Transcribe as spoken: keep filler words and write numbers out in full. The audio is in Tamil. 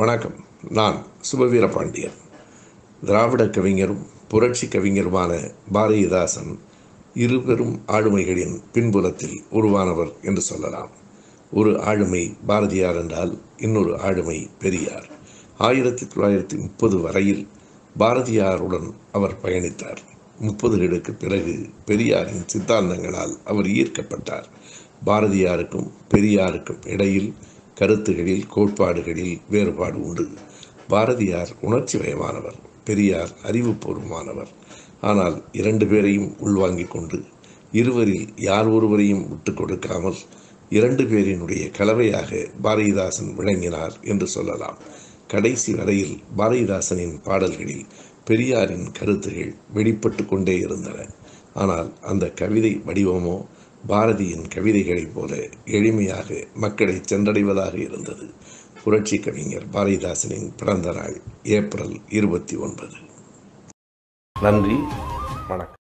வணக்கம். நான் சுபவீர பாண்டியன். திராவிட கவிஞரும் புரட்சி கவிஞருமான பாரதிதாசன் இருபெரும் ஆளுமைகளின் பின்புலத்தில் உருவானவர் என்று சொல்லலாம். ஒரு ஆளுமை பாரதியார் என்றால் இன்னொரு ஆளுமை பெரியார். ஆயிரத்தி தொள்ளாயிரத்தி முப்பது வரையில் பாரதியாருடன் அவர் பயணித்தார். முப்பதுகளுக்கு பிறகு பெரியாரின் சித்தாந்தங்களால் அவர் ஈர்க்கப்பட்டார். பாரதியாருக்கும் பெரியாருக்கும் இடையில் கருத்துகளில் கோட்பாடுகளில் வேறுபாடு உண்டு. பாரதியார் உணர்ச்சி வயமானவர், பெரியார் அறிவுபூர்வமானவர். ஆனால் இரண்டு பேரையும் உள்வாங்கிக் கொண்டு இருவரில் யார் ஒருவரையும் விட்டு கொடுக்காமல் இரண்டு பேரினுடைய கலவையாக பாரதிதாசன் விளங்கினார் என்று சொல்லலாம். கடைசி வரையில் பாரதிதாசனின் பாடல்களில் பெரியாரின் கருத்துகள் வெளிப்பட்டு கொண்டே இருந்தன. ஆனால் அந்த கவிதை வடிவமோ பாரதியின் கவிதைகளைப் போல எளிமையாக மக்களை சென்றடைவதாக இருந்தது. புரட்சி கவிஞர் பாரதிதாசனின் பிறந்த நாள் ஏப்ரல் இருபத்தி ஒன்பது. நன்றி, வணக்கம்.